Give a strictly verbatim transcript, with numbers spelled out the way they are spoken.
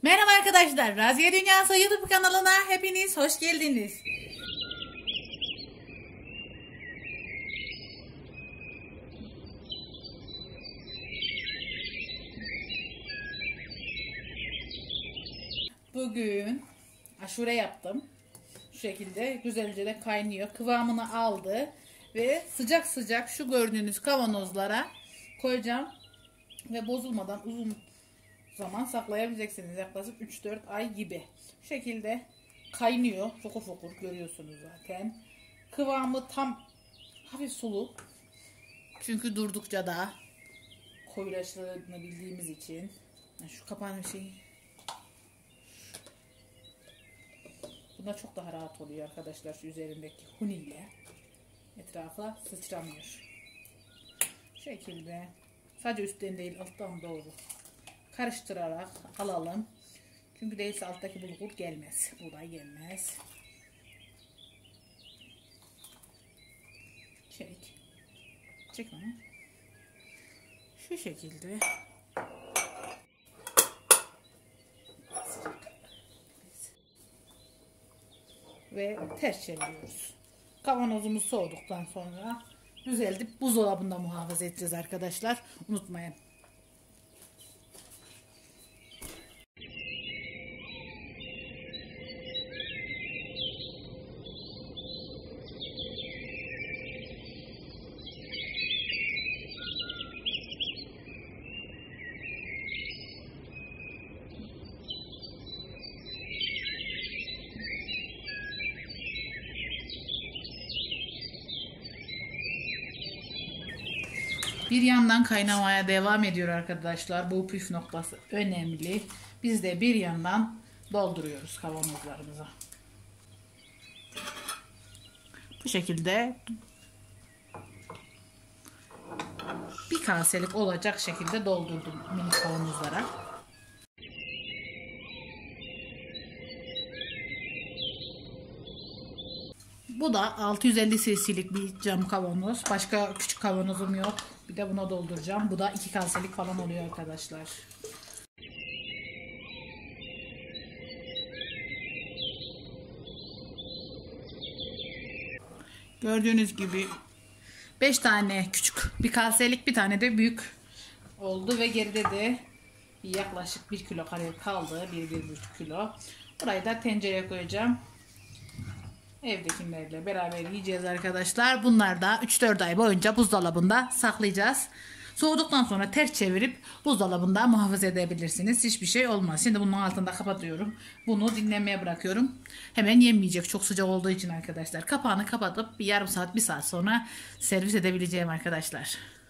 Merhaba arkadaşlar, Raziye Dünyası YouTube kanalına hepiniz hoş geldiniz. Bugün aşure yaptım. Şu şekilde güzelce de kaynıyor. Kıvamını aldı ve sıcak sıcak şu gördüğünüz kavanozlara koyacağım ve bozulmadan uzun zaman saklayabileceksiniz. Yaklaşık üç dört ay gibi. Şu şekilde kaynıyor. Fokur fokur görüyorsunuz zaten. Kıvamı tam hafif sulu. Çünkü durdukça da koyulaştığını bildiğimiz için. Şu kapağın şeyi. Bunda çok daha rahat oluyor arkadaşlar. Şu üzerindeki huniyle etrafa sıçramıyor. Şu şekilde sadece üstten değil alttan doğru karıştırarak alalım. Çünkü değilse alttaki bulgur gelmez. Buğday gelmez. Çek. Çek onu. Şu şekilde. Ve ters çeviriyoruz. Kavanozumuz soğuduktan sonra güzelce buzdolabında muhafaza edeceğiz arkadaşlar. Unutmayın. Bir yandan kaynamaya devam ediyor arkadaşlar. Bu püf noktası önemli. Biz de bir yandan dolduruyoruz kavanozlarımıza. Bu şekilde bir kaselik olacak şekilde doldurdum minik kavanozlara. Bu da altı yüz elli cc'lik bir cam kavanoz. Başka küçük kavanozum yok. Bir de buna dolduracağım. Bu da iki kaselik falan oluyor arkadaşlar. Gördüğünüz gibi beş tane küçük bir kaselik, bir tane de büyük oldu ve geride de yaklaşık bir kilo kare kaldı. bir bir buçuk kilo. Burayı da tencereye koyacağım. Evdekilerle beraber yiyeceğiz arkadaşlar. Bunlar da üç dört ay boyunca buzdolabında saklayacağız. Soğuduktan sonra ters çevirip buzdolabında muhafaza edebilirsiniz. Hiçbir şey olmaz. Şimdi bunun altında kapatıyorum. Bunu dinlenmeye bırakıyorum. Hemen yenmeyecek. Çok sıcak olduğu için arkadaşlar. Kapağını kapatıp bir yarım saat bir saat sonra servis edebileceğim arkadaşlar.